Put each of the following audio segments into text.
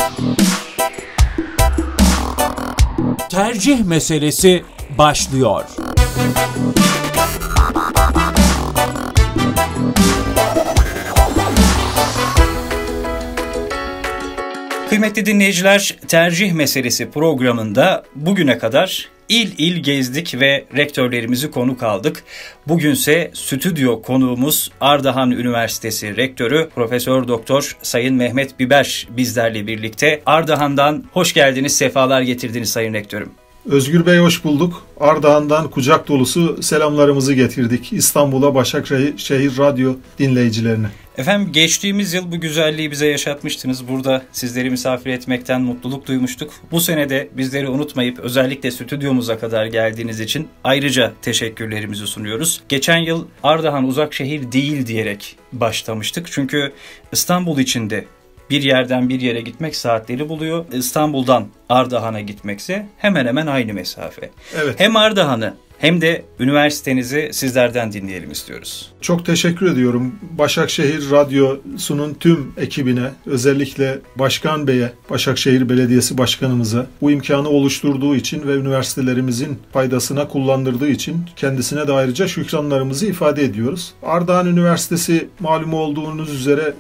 Tercih meselesi başlıyor. Kıymetli dinleyiciler, Tercih Meselesi programında bugüne kadar il il gezdik ve rektörlerimizi konuk aldık. Bugünse stüdyo konuğumuz Ardahan Üniversitesi Rektörü Profesör Doktor Sayın Mehmet Biber bizlerle birlikte. Ardahan'dan hoş geldiniz, sefalar getirdiniz Sayın Rektörüm. Özgür Bey hoş bulduk. Ardahan'dan kucak dolusu selamlarımızı getirdik İstanbul'a, Başakşehir Radyo dinleyicilerine. Efendim, geçtiğimiz yıl bu güzelliği bize yaşatmıştınız. Burada sizleri misafir etmekten mutluluk duymuştuk. Bu sene de bizleri unutmayıp özellikle stüdyomuza kadar geldiğiniz için ayrıca teşekkürlerimizi sunuyoruz. Geçen yıl Ardahan uzak şehir değil diyerek başlamıştık. Çünkü İstanbul içinde bir yerden bir yere gitmek saatleri buluyor. İstanbul'dan Ardahan'a gitmekse hemen hemen aynı mesafe. Evet. Hem Ardahan'ı hem de üniversitenizi sizlerden dinleyelim istiyoruz. Çok teşekkür ediyorum. Başakşehir Radyosu'nun tüm ekibine, özellikle Başkan Bey'e, Başakşehir Belediyesi Başkanımıza bu imkanı oluşturduğu için ve üniversitelerimizin faydasına kullandırdığı için kendisine de ayrıca şükranlarımızı ifade ediyoruz. Ardahan Üniversitesi malum olduğunuz üzere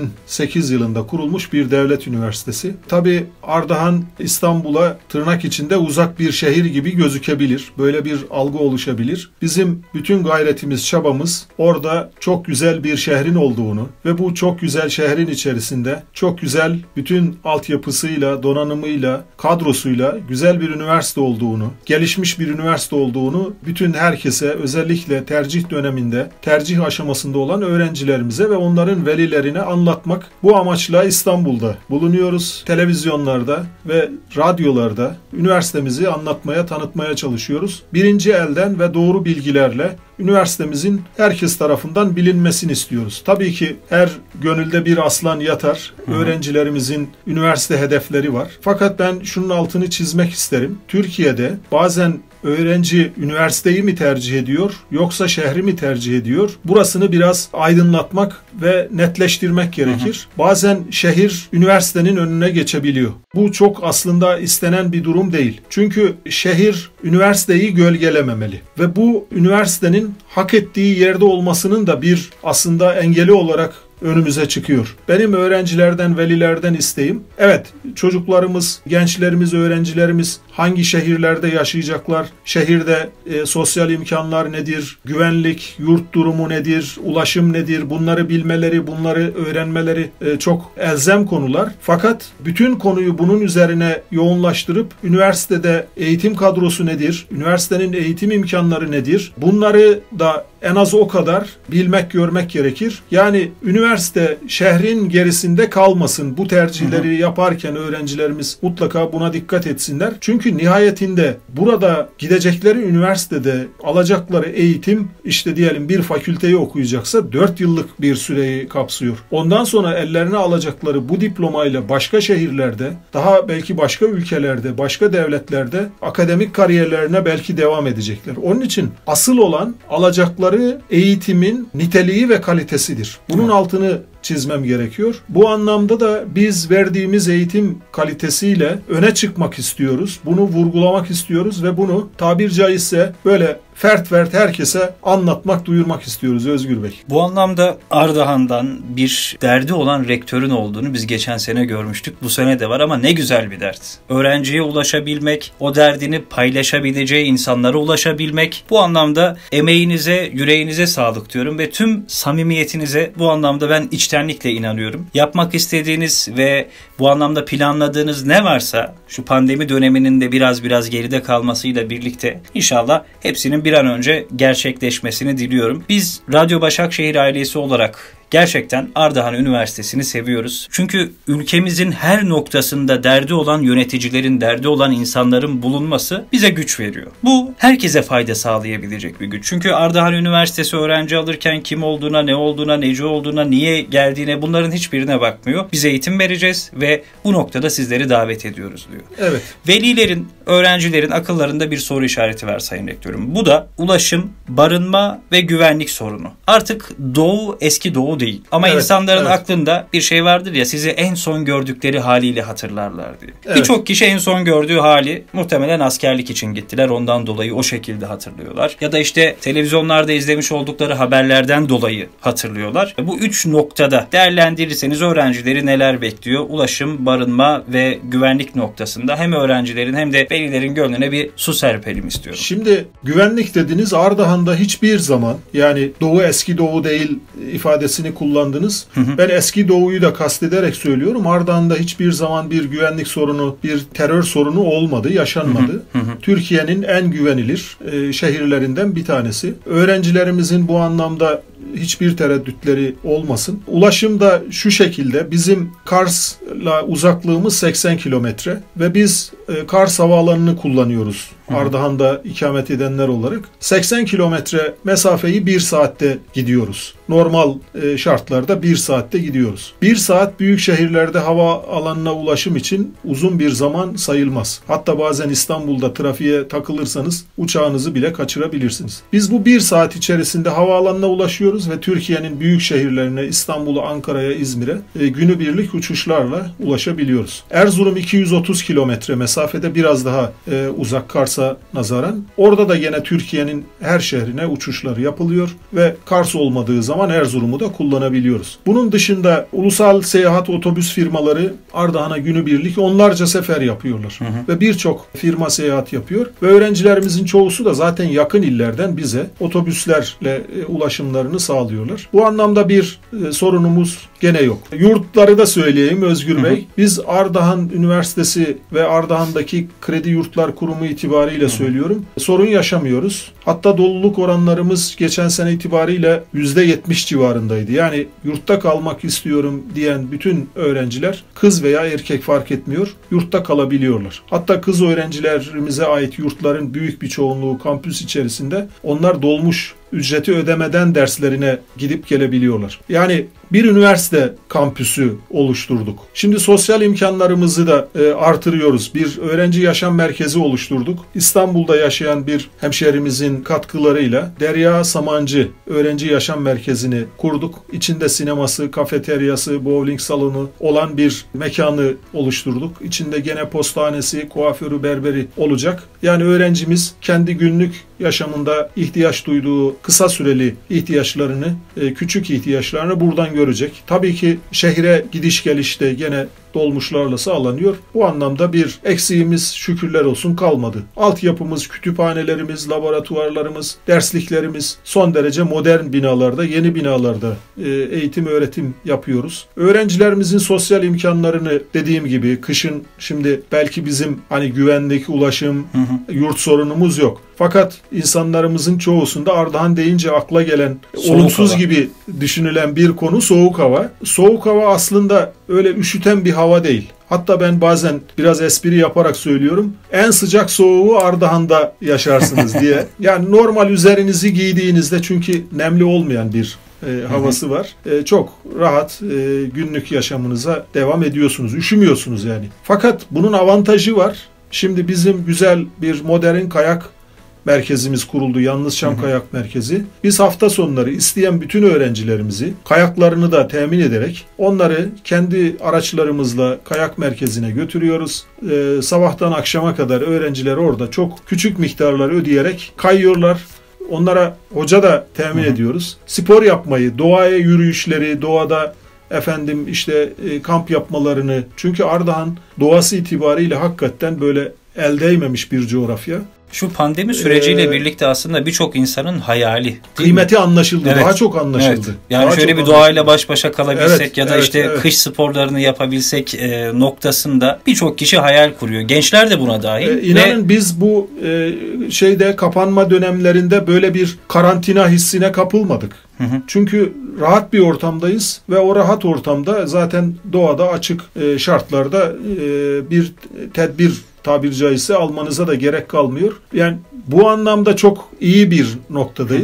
2008 yılında kurulmuş bir devlet üniversitesi. Tabii Ardahan İstanbul'a tırnak içinde uzak bir şehir gibi gözükebilir. Böyle bir algı oluşabilir. Bizim bütün gayretimiz, çabamız orada çok güzel bir şehrin olduğunu ve bu çok güzel şehrin içerisinde çok güzel bütün altyapısıyla, donanımıyla, kadrosuyla güzel bir üniversite olduğunu, gelişmiş bir üniversite olduğunu bütün herkese, özellikle tercih döneminde, tercih aşamasında olan öğrencilerimize ve onların velilerine anlatmak, bu amaçla İstanbul'da bulunuyoruz. Televizyonlarda ve radyolarda üniversitemizi anlatmaya, tanıtmaya çalışıyoruz. Birinci elden ve doğru bilgilerle üniversitemizin herkes tarafından bilinmesini istiyoruz. Tabii ki her gönülde bir aslan yatar. Öğrencilerimizin üniversite hedefleri var. Fakat ben şunun altını çizmek isterim. Türkiye'de bazen öğrenci üniversiteyi mi tercih ediyor yoksa şehri mi tercih ediyor? Burasını biraz aydınlatmak ve netleştirmek gerekir. Bazen şehir üniversitenin önüne geçebiliyor. Bu çok aslında istenen bir durum değil. Çünkü şehir üniversiteyi gölgelememeli ve bu üniversitenin hak ettiği yerde olmasının da bir aslında engeli olarak önümüze çıkıyor. Benim öğrencilerden, velilerden isteğim, evet, çocuklarımız, gençlerimiz, öğrencilerimiz hangi şehirlerde yaşayacaklar, şehirde sosyal imkanlar nedir, güvenlik, yurt durumu nedir, ulaşım nedir, bunları bilmeleri, bunları öğrenmeleri çok elzem konular. Fakat bütün konuyu bunun üzerine yoğunlaştırıp üniversitede eğitim kadrosu nedir, üniversitenin eğitim imkanları nedir, bunları da en az o kadar bilmek, görmek gerekir. Yani üniversite şehrin gerisinde kalmasın. Bu tercihleri yaparken öğrencilerimiz mutlaka buna dikkat etsinler. Çünkü nihayetinde burada gidecekleri üniversitede alacakları eğitim, işte diyelim bir fakülteyi okuyacaksa 4 yıllık bir süreyi kapsıyor. Ondan sonra ellerine alacakları bu diplomayla başka şehirlerde, daha belki başka ülkelerde, başka devletlerde akademik kariyerlerine belki devam edecekler. Onun için asıl olan alacakları eğitimin niteliği ve kalitesidir. Bunun altını çizmem gerekiyor. Bu anlamda da biz verdiğimiz eğitim kalitesiyle öne çıkmak istiyoruz. Bunu vurgulamak istiyoruz ve bunu tabir caizse böyle fert herkese anlatmak, duyurmak istiyoruz Özgür Bey. Bu anlamda Ardahan'dan bir derdi olan rektörün olduğunu biz geçen sene görmüştük. Bu sene de var ama ne güzel bir dert. Öğrenciye ulaşabilmek, o derdini paylaşabileceği insanlara ulaşabilmek. Bu anlamda emeğinize, yüreğinize sağlık diyorum ve tüm samimiyetinize bu anlamda ben içtenlikle inanıyorum. Yapmak istediğiniz ve bu anlamda planladığınız ne varsa şu pandemi döneminin de biraz geride kalmasıyla birlikte inşallah hepsinin bir an önce gerçekleşmesini diliyorum. Biz Radyo Başakşehir ailesi olarak gerçekten Ardahan Üniversitesi'ni seviyoruz. Çünkü ülkemizin her noktasında derdi olan yöneticilerin, derdi olan insanların bulunması bize güç veriyor. Bu herkese fayda sağlayabilecek bir güç. Çünkü Ardahan Üniversitesi öğrenci alırken kim olduğuna, ne olduğuna, neci olduğuna, niye geldiğine, bunların hiçbirine bakmıyor. Biz eğitim vereceğiz ve bu noktada sizleri davet ediyoruz diyor. Evet. Velilerin, öğrencilerin akıllarında bir soru işareti var Sayın Rektörüm. Bu da ulaşım, barınma ve güvenlik sorunu. Artık Doğu eski Doğu bu değil. Ama Evet, insanların evet. aklında bir şey vardır ya, sizi en son gördükleri haliyle hatırlarlar diye. Evet. Birçok kişi en son gördüğü hali muhtemelen askerlik için gittiler. Ondan dolayı o şekilde hatırlıyorlar. Ya da işte televizyonlarda izlemiş oldukları haberlerden dolayı hatırlıyorlar. Bu üç noktada değerlendirirseniz öğrencileri neler bekliyor? Ulaşım, barınma ve güvenlik noktasında hem öğrencilerin hem de velilerin gönlüne bir su serpelim istiyorum. Şimdi güvenlik dediniz, Ardahan'da hiçbir zaman, yani Doğu eski Doğu değil ifadesini kullandınız. Ben eski Doğu'yu da kastederek söylüyorum. Ardahan'da hiçbir zaman bir güvenlik sorunu, bir terör sorunu olmadı, yaşanmadı. Türkiye'nin en güvenilir şehirlerinden bir tanesi. Öğrencilerimizin bu anlamda hiçbir tereddütleri olmasın. Ulaşım da şu şekilde: bizim Kars'la uzaklığımız 80 kilometre ve biz Kars Havaalanı'nı kullanıyoruz. Ardahan'da ikamet edenler olarak 80 kilometre mesafeyi 1 saatte gidiyoruz. Normal şartlarda 1 saatte gidiyoruz. 1 saat büyük şehirlerde hava alanına ulaşım için uzun bir zaman sayılmaz. Hatta bazen İstanbul'da trafiğe takılırsanız uçağınızı bile kaçırabilirsiniz. Biz bu 1 saat içerisinde havaalanına ulaşıyoruz ve Türkiye'nin büyük şehirlerine, İstanbul'a, Ankara'ya, İzmir'e günübirlik uçuşlarla ulaşabiliyoruz. Erzurum 230 kilometre mesafede, biraz daha uzak Kars'a nazaran. Orada da yine Türkiye'nin her şehrine uçuşları yapılıyor ve Kars olmadığı zaman Erzurum'u da kullanabiliyoruz. Bunun dışında ulusal seyahat otobüs firmaları Ardahan'a günübirlik onlarca sefer yapıyorlar. Ve birçok firma seyahat yapıyor ve öğrencilerimizin çoğusu da zaten yakın illerden bize otobüslerle ulaşımlarını sağlıyorlar. Bu anlamda bir sorunumuz gene yok. Yurtları da söyleyeyim Özgür Bey. Biz Ardahan Üniversitesi ve Ardahan'daki Kredi Yurtlar Kurumu itibariyle söylüyorum, sorun yaşamıyoruz. Hatta doluluk oranlarımız geçen sene itibariyle %70 civarındaydı. Yani yurtta kalmak istiyorum diyen bütün öğrenciler, kız veya erkek fark etmiyor, yurtta kalabiliyorlar. Hatta kız öğrencilerimize ait yurtların büyük bir çoğunluğu kampüs içerisinde, onlar dolmuş ücreti ödemeden derslerine gidip gelebiliyorlar. Yani bir üniversite kampüsü oluşturduk. Şimdi sosyal imkanlarımızı da artırıyoruz. Bir öğrenci yaşam merkezi oluşturduk. İstanbul'da yaşayan bir hemşehrimizin katkılarıyla Derya Samancı Öğrenci Yaşam Merkezi'ni kurduk. İçinde sineması, kafeteryası, bowling salonu olan bir mekanı oluşturduk. İçinde gene postanesi, kuaförü, berberi olacak. Yani öğrencimiz kendi günlük yaşamında ihtiyaç duyduğu kısa süreli ihtiyaçlarını, küçük ihtiyaçlarını buradan görecek. Tabii ki şehre gidiş gelişte gene dolmuşlarla sağlanıyor. Bu anlamda bir eksiğimiz şükürler olsun kalmadı. Altyapımız, kütüphanelerimiz, laboratuvarlarımız, dersliklerimiz son derece modern binalarda, yeni binalarda eğitim öğretim yapıyoruz. Öğrencilerimizin sosyal imkanlarını dediğim gibi kışın, şimdi belki bizim hani güvenlik, ulaşım, yurt sorunumuz yok. Fakat insanlarımızın çoğusunda Ardahan deyince akla gelen, olumsuz gibi düşünülen bir konu soğuk hava. Soğuk hava aslında öyle üşüten bir hava değil. Hatta ben bazen biraz espri yaparak söylüyorum, en sıcak soğuğu Ardahan'da yaşarsınız diye. Yani normal üzerinizi giydiğinizde, çünkü nemli olmayan bir havası var. Çok rahat günlük yaşamınıza devam ediyorsunuz. Üşümüyorsunuz yani. Fakat bunun avantajı var. Şimdi bizim güzel bir modern kayak merkezimiz kuruldu. Yalnız Şam Kayak Merkezi. Biz hafta sonları isteyen bütün öğrencilerimizi kayaklarını da temin ederek onları kendi araçlarımızla kayak merkezine götürüyoruz. Sabahtan akşama kadar öğrenciler orada çok küçük miktarlar ödeyerek kayıyorlar. Onlara hoca da temin ediyoruz. Spor yapmayı, doğaya yürüyüşleri, doğada kamp yapmalarını, çünkü Ardahan doğası itibariyle hakikaten böyle el değmemiş bir coğrafya. Şu pandemi süreciyle birlikte aslında birçok insanın hayali. Kıymeti anlaşıldı. Evet. Daha çok anlaşıldı. Evet. Yani daha şöyle bir doğayla baş başa kalabilsek ya da kış sporlarını yapabilsek noktasında birçok kişi hayal kuruyor. Gençler de buna dahil. İnanın biz bu kapanma dönemlerinde böyle bir karantina hissine kapılmadık. Çünkü rahat bir ortamdayız ve o rahat ortamda zaten doğada açık şartlarda bir tedbir, tabiri caizse, almanıza da gerek kalmıyor. Yani bu anlamda çok iyi bir noktadayız.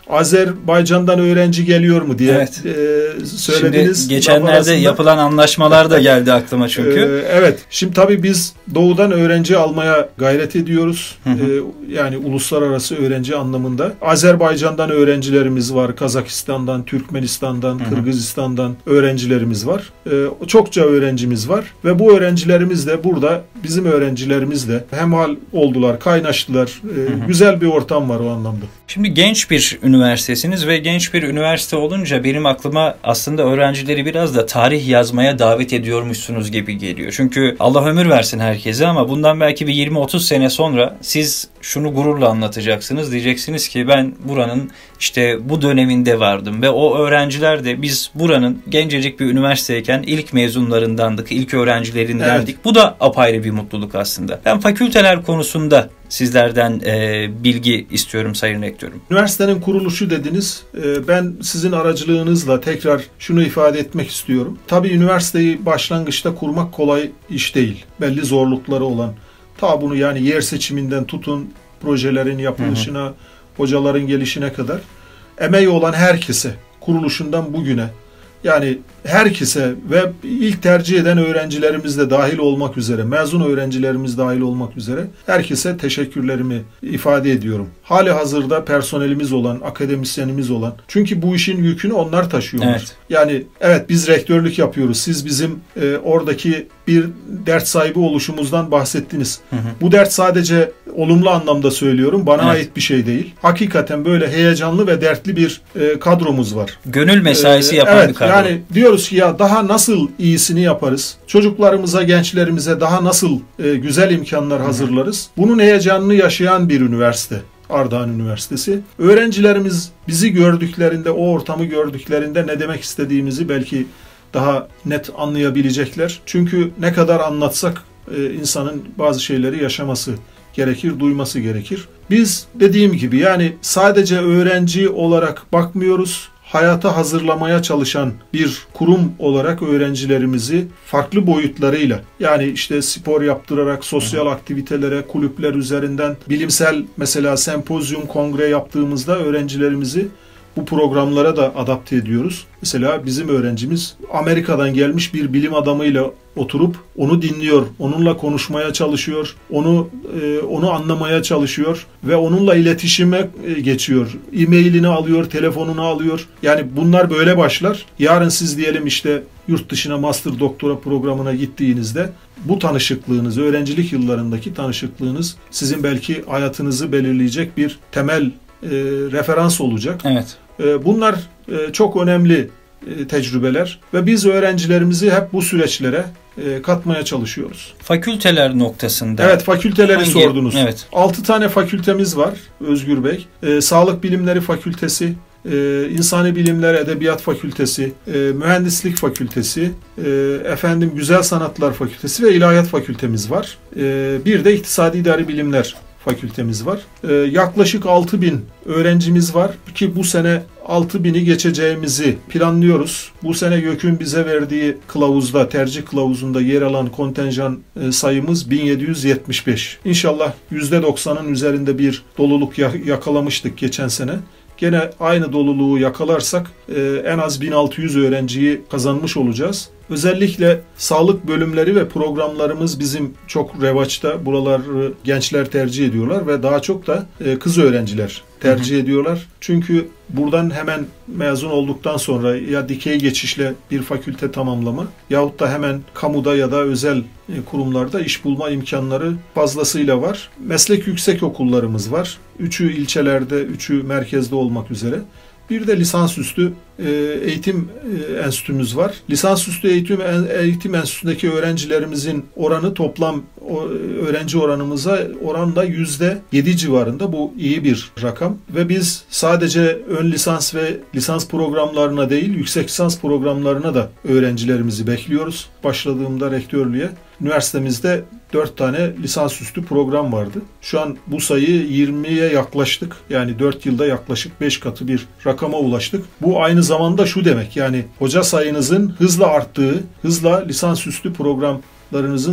Azerbaycan'dan öğrenci geliyor mu diye söylediniz. Şimdi geçenlerde yapılan anlaşmalar da geldi aklıma çünkü. Evet. Şimdi tabii biz doğudan öğrenci almaya gayret ediyoruz. Yani uluslararası öğrenci anlamında. Azerbaycan'dan öğrencilerimiz var. Kazakistan'dan, Türkmenistan'dan, Kırgızistan'dan öğrencilerimiz var. Çokça öğrencimiz var ve bu öğrencilerimiz de burada bizim öğrencilerimizle hemhal oldular, kaynaştılar. Güzel bir ortam var o anlamda. Şimdi genç bir üniversitesiniz ve genç bir üniversite olunca benim aklıma aslında öğrencileri biraz da tarih yazmaya davet ediyormuşsunuz gibi geliyor. Çünkü Allah ömür versin herkese ama bundan belki bir 20-30 sene sonra siz şunu gururla anlatacaksınız. Diyeceksiniz ki ben buranın işte bu döneminde vardım ve o öğrenciler de biz buranın gencecik bir üniversiteyken ilk mezunlarındandık, ilk öğrencilerindendik. Evet. Bu da apayrı bir mutluluk aslında. Ben fakülteler konusunda sizlerden bilgi istiyorum Sayın Rektörüm. Üniversitenin kuruluşu dediniz. Ben sizin aracılığınızla tekrar şunu ifade etmek istiyorum. Tabii üniversiteyi başlangıçta kurmak kolay iş değil. Belli zorlukları olan. Ta bunu yani yer seçiminden tutun, projelerin yapılışına, hocaların gelişine kadar emeği olan herkese, kuruluşundan bugüne, yani herkese ve ilk tercih eden öğrencilerimiz de dahil olmak üzere, mezun öğrencilerimiz dahil olmak üzere herkese teşekkürlerimi ifade ediyorum. Hali hazırda personelimiz olan, akademisyenimiz olan. Çünkü bu işin yükünü onlar taşıyorlar. Evet. Yani evet biz rektörlük yapıyoruz. Siz bizim oradaki bir dert sahibi oluşumuzdan bahsettiniz. Bu dert sadece olumlu anlamda söylüyorum. Bana ait bir şey değil. Hakikaten böyle heyecanlı ve dertli bir kadromuz var. Gönül mesaisi yapan bir kadro. Yani diyoruz ki ya daha nasıl iyisini yaparız? Çocuklarımıza, gençlerimize daha nasıl güzel imkanlar hazırlarız? Bunun heyecanını yaşayan bir üniversite. Ardahan Üniversitesi. Öğrencilerimiz bizi gördüklerinde, o ortamı gördüklerinde ne demek istediğimizi belki daha net anlayabilecekler. Çünkü ne kadar anlatsak insanın bazı şeyleri yaşaması gerekir, duyması gerekir. Biz dediğim gibi yani sadece öğrenci olarak bakmıyoruz. Hayata hazırlamaya çalışan bir kurum olarak öğrencilerimizi farklı boyutlarıyla yani işte spor yaptırarak, sosyal aktivitelere, kulüpler üzerinden, bilimsel mesela sempozyum, kongre yaptığımızda öğrencilerimizi bu programlara da adapte ediyoruz. Mesela bizim öğrencimiz Amerika'dan gelmiş bir bilim adamıyla oturup onu dinliyor, onunla konuşmaya çalışıyor, onu anlamaya çalışıyor ve onunla iletişime geçiyor. E-mailini alıyor, telefonunu alıyor. Yani bunlar böyle başlar. Yarın siz diyelim işte yurt dışına master doktora programına gittiğinizde bu tanışıklığınız, öğrencilik yıllarındaki tanışıklığınız sizin belki hayatınızı belirleyecek bir temel referans olacak. Evet. Bunlar çok önemli tecrübeler ve biz öğrencilerimizi hep bu süreçlere katmaya çalışıyoruz. Fakülteler noktasında. Evet, fakülteleri sordunuz. Evet. 6 tane fakültemiz var Özgür Bey. Sağlık Bilimleri Fakültesi, İnsani Bilimler Edebiyat Fakültesi, Mühendislik Fakültesi, Güzel Sanatlar Fakültesi ve İlahiyat Fakültemiz var. Bir de İktisadi İdari Bilimler Fakültemiz var. Yaklaşık 6.000 öğrencimiz var ki bu sene 6.000'i geçeceğimizi planlıyoruz. Bu sene YÖK'ün bize verdiği kılavuzda, tercih kılavuzunda yer alan kontenjan sayımız 1775. İnşallah %90'ın üzerinde bir doluluk yakalamıştık geçen sene. Gene aynı doluluğu yakalarsak en az 1600 öğrenciyi kazanmış olacağız. Özellikle sağlık bölümleri ve programlarımız bizim çok revaçta. Buraları gençler tercih ediyorlar ve daha çok da kız öğrenciler tercih ediyorlar. Çünkü buradan hemen mezun olduktan sonra ya dikey geçişle bir fakülte tamamlama yahut da hemen kamuda ya da özel kurumlarda iş bulma imkanları fazlasıyla var. Meslek yüksek okullarımız var. 3'ü ilçelerde, 3'ü merkezde olmak üzere. Bir de lisansüstü eğitim enstitümüz var. Lisansüstü eğitim enstitüsündeki öğrencilerimizin oranı toplam öğrenci oranımıza oranla %7 civarında. Bu iyi bir rakam. Ve biz sadece ön lisans ve lisans programlarına değil, yüksek lisans programlarına da öğrencilerimizi bekliyoruz. Başladığımda rektörlüğe üniversitemizde 4 tane lisansüstü program vardı. Şu an bu sayı 20'ye yaklaştık. Yani 4 yılda yaklaşık 5 katı bir rakama ulaştık. Bu aynı zamanda şu demek, yani hoca sayınızın hızla arttığı, hızla lisansüstü program çocuklarınızın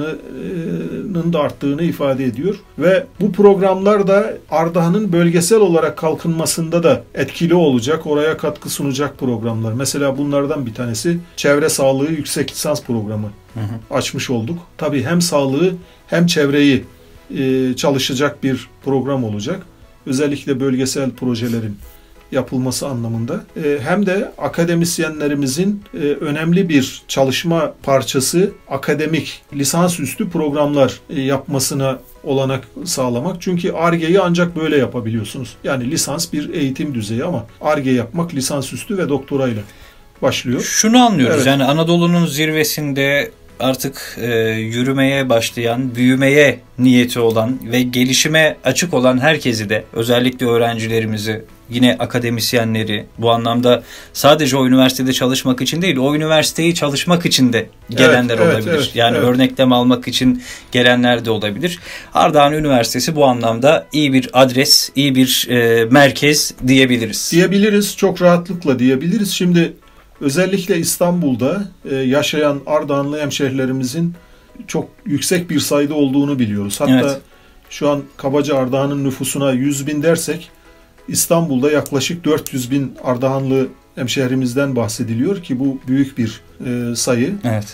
sayısının da arttığını ifade ediyor. Ve bu programlar da Ardahan'ın bölgesel olarak kalkınmasında da etkili olacak, oraya katkı sunacak programlar. Mesela bunlardan bir tanesi çevre sağlığı yüksek lisans programı açmış olduk. Tabii hem sağlığı hem çevreyi çalışacak bir program olacak. Özellikle bölgesel projelerin yapılması anlamında. Hem de akademisyenlerimizin önemli bir çalışma parçası akademik lisansüstü programlar yapmasına olanak sağlamak. Çünkü Ar-Ge'yi ancak böyle yapabiliyorsunuz. Yani lisans bir eğitim düzeyi ama Ar-Ge yapmak lisansüstü ve doktorayla başlıyor. Şunu anlıyoruz, evet. Yani Anadolu'nun zirvesinde artık yürümeye başlayan, büyümeye niyeti olan ve gelişime açık olan herkesi de, özellikle öğrencilerimizi, yine akademisyenleri, bu anlamda sadece o üniversitede çalışmak için değil, o üniversiteyi çalışmak için de gelenler olabilir. Örneklem almak için gelenler de olabilir. Ardahan Üniversitesi bu anlamda iyi bir adres, iyi bir merkez diyebiliriz. Diyebiliriz, çok rahatlıkla diyebiliriz. Şimdi özellikle İstanbul'da yaşayan Ardahanlı hemşehrilerimizin çok yüksek bir sayıda olduğunu biliyoruz. Hatta şu an kabaca Ardahan'ın nüfusuna 100.000 dersek İstanbul'da yaklaşık 400.000 Ardahanlı hemşehrimizden bahsediliyor ki bu büyük bir sayı. Evet.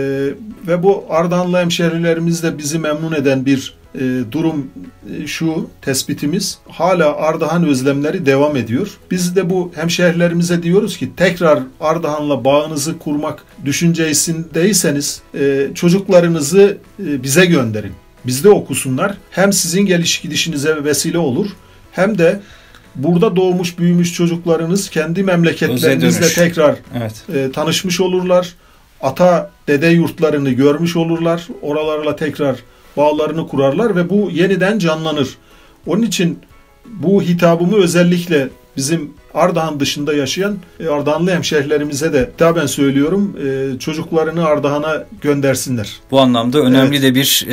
Ve bu Ardahanlı hemşehrilerimizde bizi memnun eden bir durum şu, tespitimiz, hala Ardahan özlemleri devam ediyor. Biz de bu hemşehrilerimize diyoruz ki tekrar Ardahan'la bağınızı kurmak düşüncesindeyseniz çocuklarınızı bize gönderin. Bizde okusunlar. Hem sizin geliş gidişinize vesile olur hem de burada doğmuş büyümüş çocuklarınız kendi memleketlerinizle tekrar tanışmış olurlar. Ata dede yurtlarını görmüş olurlar. Oralarla tekrar bağlarını kurarlar ve bu yeniden canlanır. Onun için bu hitabımı özellikle bizim Ardahan dışında yaşayan Ardahanlı hemşehrilerimize de hitaben söylüyorum. Çocuklarını Ardahan'a göndersinler. Bu anlamda önemli de bir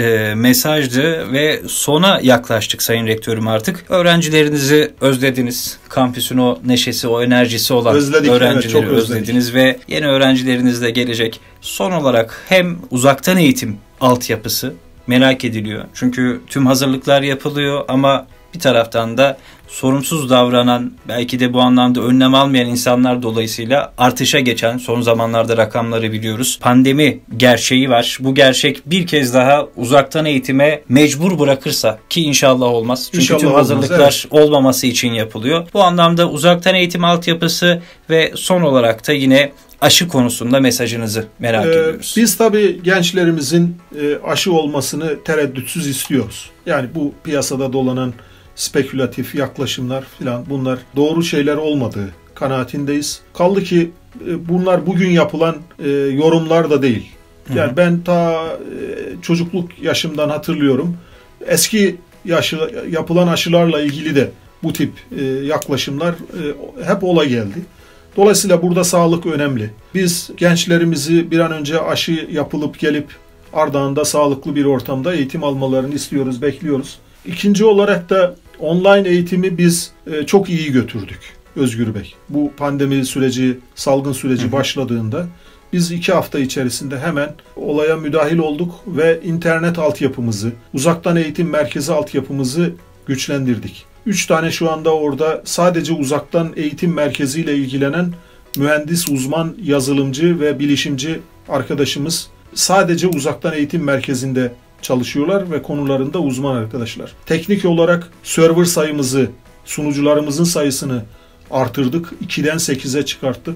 mesajdı ve sona yaklaştık Sayın Rektörüm artık. Öğrencilerinizi özlediniz. Kampüsün o neşesi, o enerjisi olan öğrencileri özlediniz ve yeni öğrencileriniz de gelecek. Son olarak hem uzaktan eğitim altyapısı merak ediliyor. Çünkü tüm hazırlıklar yapılıyor ama bir taraftan da sorumsuz davranan, belki de bu anlamda önlem almayan insanlar dolayısıyla artışa geçen, son zamanlarda rakamları biliyoruz, pandemi gerçeği var. Bu gerçek bir kez daha uzaktan eğitime mecbur bırakırsa, ki inşallah olmaz. Çünkü inşallah tüm hazırlıklar olmaması için yapılıyor. Bu anlamda uzaktan eğitim altyapısı ve son olarak da yine aşı konusunda mesajınızı merak ediyoruz. Biz tabii gençlerimizin aşı olmasını tereddütsüz istiyoruz. Yani bu piyasada dolanan spekülatif yaklaşımlar filan, bunlar doğru şeyler olmadığı kanaatindeyiz. Kaldı ki bunlar bugün yapılan yorumlar da değil. Yani ben ta çocukluk yaşımdan hatırlıyorum. Eski yapılan aşılarla ilgili de bu tip yaklaşımlar hep ola geldi. Dolayısıyla burada sağlık önemli. Biz gençlerimizi bir an önce aşı yapılıp gelip Ardahan'da sağlıklı bir ortamda eğitim almalarını istiyoruz, bekliyoruz. İkinci olarak da online eğitimi biz çok iyi götürdük Özgür Bey. Bu pandemi süreci, salgın süreci başladığında biz 2 hafta içerisinde hemen olaya müdahil olduk ve internet altyapımızı, uzaktan eğitim merkezi altyapımızı güçlendirdik. 3 tane şu anda orada sadece uzaktan eğitim merkeziyle ilgilenen mühendis, uzman, yazılımcı ve bilişimci arkadaşımız sadece uzaktan eğitim merkezinde çalışıyorlar ve konularında uzman arkadaşlar. Teknik olarak server sayımızı, sunucularımızın sayısını artırdık. 2'den 8'e çıkarttık.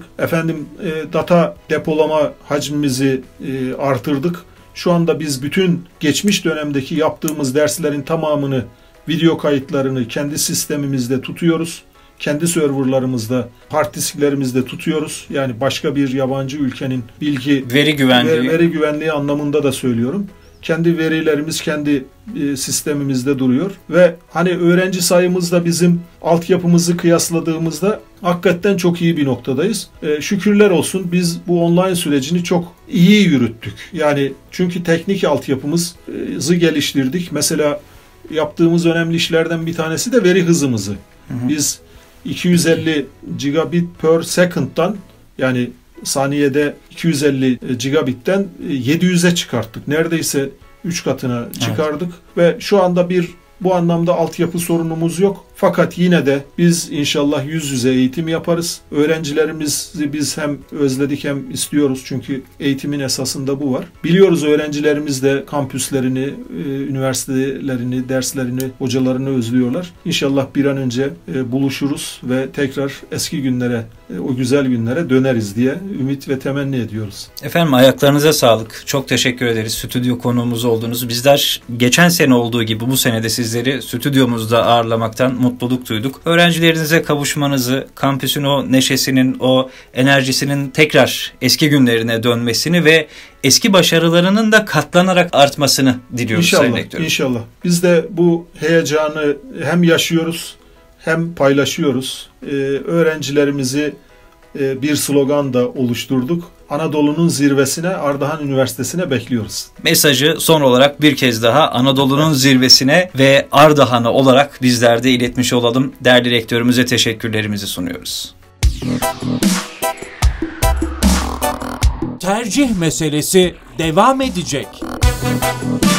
Data depolama hacmimizi artırdık. Şu anda biz bütün geçmiş dönemdeki yaptığımız derslerin tamamını, video kayıtlarını kendi sistemimizde tutuyoruz. Kendi serverlarımızda, hard disklerimizde tutuyoruz. Yani başka bir yabancı ülkenin veri güvenliği anlamında da söylüyorum. Kendi verilerimiz kendi sistemimizde duruyor ve hani öğrenci sayımızla bizim altyapımızı kıyasladığımızda hakikaten çok iyi bir noktadayız. Şükürler olsun biz bu online sürecini çok iyi yürüttük. Yani çünkü teknik altyapımızı geliştirdik. Mesela yaptığımız önemli işlerden bir tanesi de veri hızımızı. Biz 250 gigabit per second'dan, yani saniyede 250 gigabitten 700'e çıkarttık. Neredeyse 3 katına çıkardık ve şu anda bu anlamda altyapı sorunumuz yok. Fakat yine de biz inşallah yüz yüze eğitim yaparız. Öğrencilerimizi biz hem özledik hem istiyoruz. Çünkü eğitimin esasında bu var. Biliyoruz öğrencilerimiz de kampüslerini, üniversitelerini, derslerini, hocalarını özlüyorlar. İnşallah bir an önce buluşuruz ve tekrar eski günlere, o güzel günlere döneriz diye ümit ve temenni ediyoruz. Efendim ayaklarınıza sağlık. Çok teşekkür ederiz. Stüdyo konuğumuz oldunuz. Bizler geçen sene olduğu gibi bu sene de sizleri stüdyomuzda ağırlamaktan mutluluk duyduk. Öğrencilerinize kavuşmanızı, kampüsün o neşesinin, o enerjisinin tekrar eski günlerine dönmesini ve eski başarılarının da katlanarak artmasını diliyoruz Sayın Rektörüm. İnşallah. Biz de bu heyecanı hem yaşıyoruz hem paylaşıyoruz. Öğrencilerimizi bir slogan da oluşturduk. Anadolu'nun zirvesine, Ardahan Üniversitesi'ne bekliyoruz. Mesajı son olarak bir kez daha Anadolu'nun zirvesine ve Ardahan'a olarak bizler de iletmiş olalım. Değerli rektörümüze teşekkürlerimizi sunuyoruz. Tercih meselesi devam edecek.